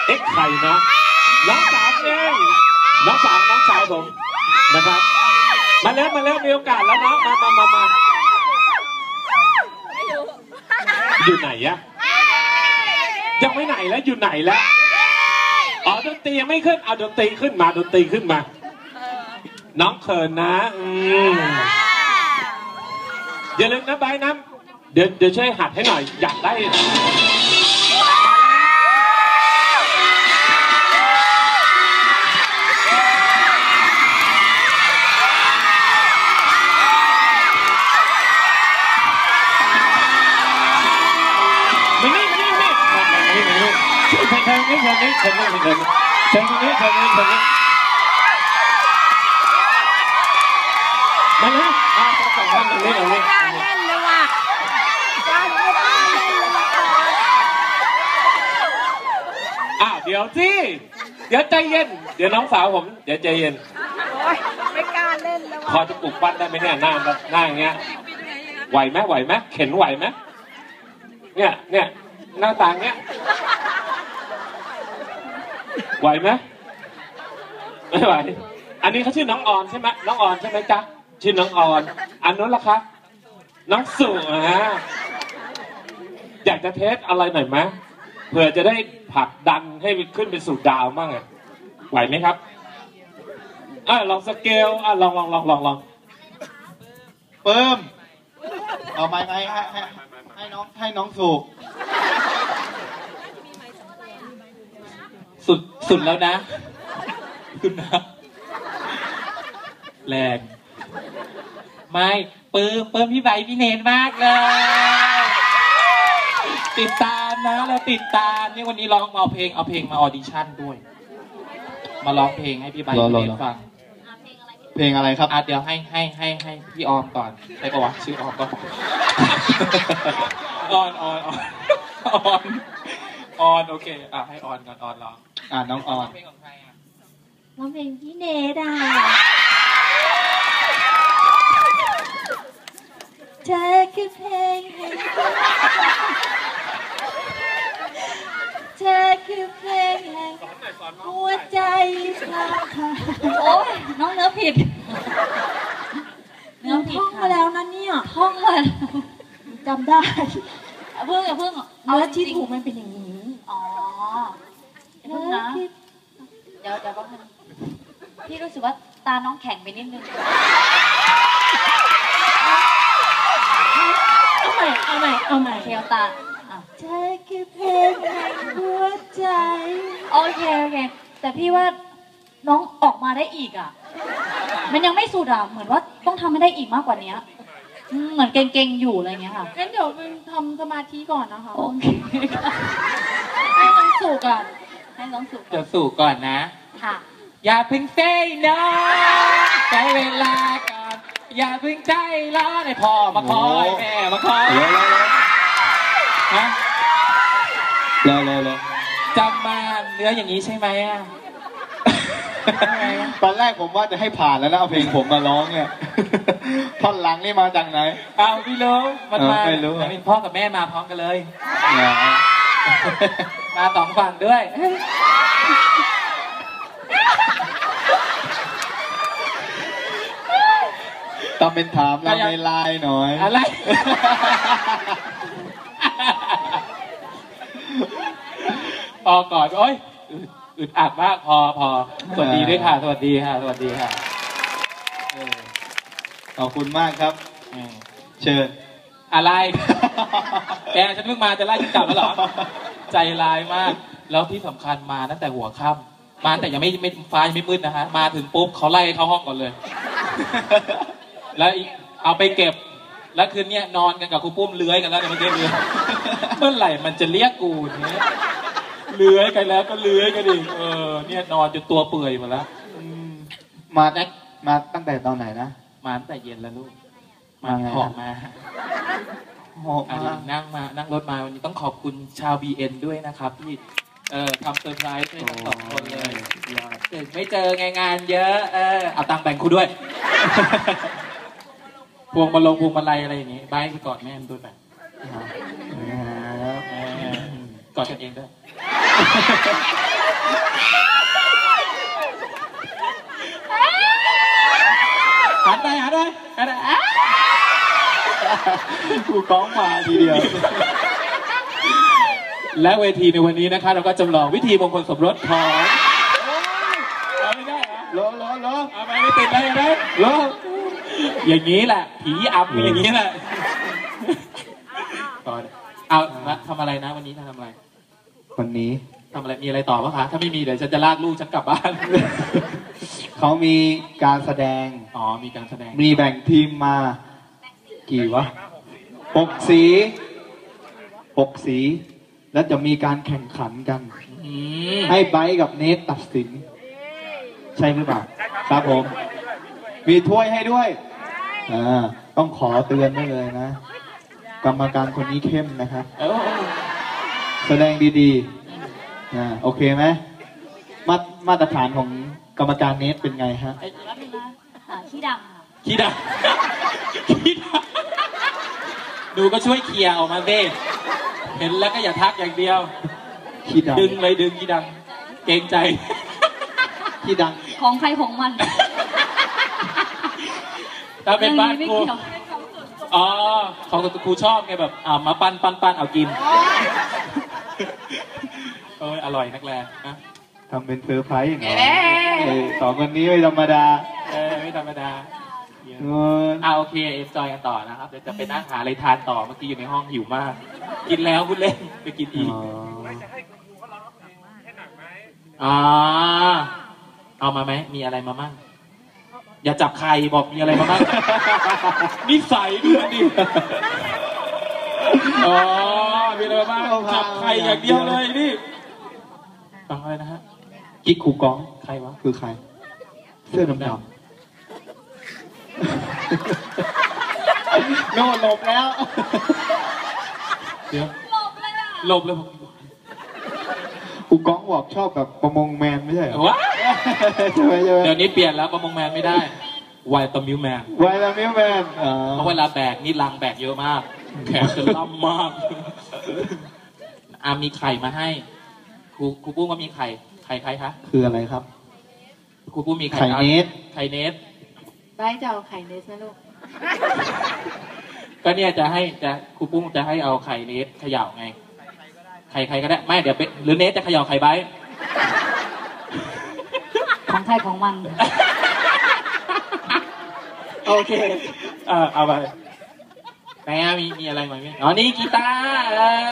ใครนะน้องสาวเองน้องสาวผมนะครับมาเร็วมีโอกาสแล้วน้องมาอยู่ไหนอะยังไม่ไหนแล้วอยู่ไหนแล้วอ๋อดนตรียังไม่ขึ้นเอาดนตรีขึ้นมาน้องเขินนะอย่าลืมนะใบน้ำเดี๋ยวช่วยหัดให้หน่อยอยากได้เชิญนี้มาแล้วสองท่านตรงนี้เล่นเลยว่ะเดี๋ยวสิเดี๋ยวใจเย็นเดี๋ยวน้องสาวผมเดี๋ยวใจเย็นไม่กล้าเล่นแล้วพอจะปลุกปั้นได้ไหมเนี่ยหน้าอย่างเงี้ยไหวไหมเข็นไหวไหมเนี่ยหน้าตาเงี้ยไหวไหมไม่ไหวอันนี้เขาชื่อน้องออนใช่ไหมน้องออนใช่ไหมจ๊ะชื่อน้องออนอันนู้นล่ะครับน้องสุอยากจะเทสอะไรหน่อยไหมเผื่อจะได้ผลักดันให้ขึ้นไปสู่ดาวมั่งไหวไหมครับลองสเกลลองเพิ่มเอาไม้ให้น้องสุกสุดแล้วนะคุณนะแรงไม่เปิ่มพี่ใบพี่เนนมากเลยติดตามนะแล้วติดตามนี่วันนี้ร้องเอาเพลงมาออดิชั่นด้วยมาร้องเพลงให้พี่ใบพี่เนนฟังเพลงอะไรครับเดี๋ยวให้พี่ออมก่อนใช่ปะวะชื่อออมก็ออนโอเคให้ออนก่อนออนร้องน้องออนเพลงของใครร้องเพลงพี่เนดเธอคือเพลงเธอคือเพลงแห่งหัวใจโอ้ยน้องเนื้อผิดท่องมาแล้วนะเนี่ยท่องมาจำได้เพิ่งเนื้อที่ถูกมันเป็นอย่างนี้เพิ่งนะเดี๋ยวก็พี่รู้สึกว่าตาน้องแข็งไปนิดนึงเอาใหม่เทียวตาเธอคือเพลงแห่งหัวใจโอเคแต่พี่ว่าน้องออกมาได้อีกมันยังไม่สุดเหมือนว่าต้องทำให้ได้อีกมากกว่านี้เหมือนเก่งๆอยู่อะไรเงี้ยค่ะงั้นเดี๋ยวเป็นทำสมาธิก่อนนะคะโอเคให้น้องสู่ก่อนจะสู่ก่อนนะค่ะอย่าเพิ่งเซ่น้ใช้เวลาก่อนอย่าเพิ่งใจร้อนให้พ่อมาคอยแม่มาคอยเลยจำมาเนื้ออย่างนี้ใช่ไหมตอนแรกผมว่าจะให้ผ่านแล้วนะเอาเพลงผมมาร้องเนี่ยท่อนหลังนี่มาจากไหนพี่รู้มันมาไม่รู้พ่อกับแม่มาพร้อมกันเลยมาสองฝั่งด้วยต้องเป็นถามเราในไลน์หน่อยอะไรพอก่อนโอ๊ยอึดอัดมากพอสวัสดีด้วยค่ะสวัสดีค่ะขอบคุณมากครับเชิญอะไรแกฉันเพิ่งมาจะไล่ฉันกลับแล้วเหรอใจร้ายมากแล้วที่สำคัญมาตั้งแต่หัวค่ำมาแต่ยังไม่ฟ้ายังไม่มืดนะฮะมาถึงปุ๊บเขาไล่เข้าห้องก่อนเลยแล้วเอาไปเก็บแล้วคืนนี้นอนกันกับครูปุ้มเลื้อยกันแล้วเนี่ยมันเมื่อไหร่มันจะเรียกกูเนี่ยเลื้อยกันแล้วก็เลื้อยกันดิเนี่ยนอนจนตัวเปื่อยหมดแล้วมาตั้งแต่ตอนไหนนะมาตั้งแต่เย็นแล้วลูกมาหอบมานั่งรถมาวันนี้ต้องขอบคุณชาว BN ด้วยนะครับที่ทำเซอร์ไพรส์ให้ทั้งสองคนเลยไม่เจอไงงานเยอะเอาตังค์แบ่งครูด้วยพวงมาลัยอะไรอย่างงี้ใบไปกอดแม่มันด้วยไปกอดกันเองด้วยหันไปครูก้องมาทีเดียวและเวทีในวันนี้นะคะเราก็จำลองวิธีมงคลสมรสของเอาไม่ได้เหรอล้อเอาไม่ติดเลยนะอย่างนี้แหละผีอำอย่างนี้แหละก่อนเอาทำอะไรนะวันนี้ทำอะไรวันนี้ทำอะไรมีอะไรต่อปะคะถ้าไม่มีเดี๋ยวฉันจะลากลูกฉันกลับบ้านเขามีการแสดงอ๋อมีการแสดงมีแบ่งทีมมา กี่วะ6 สี แล้วจะมีการแข่งขันกันอืมให้ไบร์ทกับเนทตัดสิน ใช่หรือเปล่าครับผม มีถ้วยให้ด้วยต้องขอเตือนไว้เลยนะ กรรมการคนนี้เข้มนะครับ แสดงดีๆโอเคไหมมาตรฐานของกรรมการเนทเป็นไงฮะแล้วมีนะขี้ดังค่ะขี้ดังดูก็ช่วยเคลียร์ออกมาเด้เห็นแล้วก็อย่าทักอย่างเดียวขี้ดังดึงเลยดึงขี้ดัง เกรงใจขี้ดังของใครของมันถ้าเป็นบ้านไม่ครูเกี่ยวอ๋อของครูชอบไงแบบมาปั้นเอากินโอ้ยอร่อยนักแลนะทำเป็นเซอร์ไพรส์อย่างเงี้ยสองคนนี้ไม่ธรรมดาไม่ธรรมดาเออโอเคเอ็นจอยกันต่อนะครับเดี๋ยวจะไปนั่งหาอะไรทานต่อเมื่อกี้อยู่ในห้องหิวมาก กินแล้วพูดเล่นไปกินอีกเอามาไหมมีอะไรมามั่งอย่าจับใครบอกมีอะไรมามั่งนิสัยดูดิอ๋อมีอะไรมาบ้างจับใครอย่างเดียวเลยนี่ฟังอะไรนะฮะกิ๊กครูก้องใครวะคือใคร เสื้อดำๆโน่หลบแล้วเดี๋ยวหลบเลยครูก้องบอกชอบแบบประมงแมนไม่ใช่เหรอว้าใช่ไหมเดี๋ยวนี้เปลี่ยนแล้วประมงแมนไม่ได้ไวตอมิวแมนไวลามิวแมนเพราะเวลาแบกนี่ลังแบกเยอะมากแขนจะล่ำมากมีไข่มาให้ครูปุ้มว่ามีไข่ใครคะคืออะไรครับครูปุ้มมีไข่ไข่เนสไข่เนสได้จะเอาไข่เนสนะลูกก็เนี่ยครูปุ้มจะให้เอาไข่เนสเขย่าไงไข่ใครก็ได้ไม่เดี๋ยวหรือเนสจะเขย่าไข่ใบของใครของมันโอเคเอาไปไหนมีอะไรไหมอ๋อนี่กีตาร์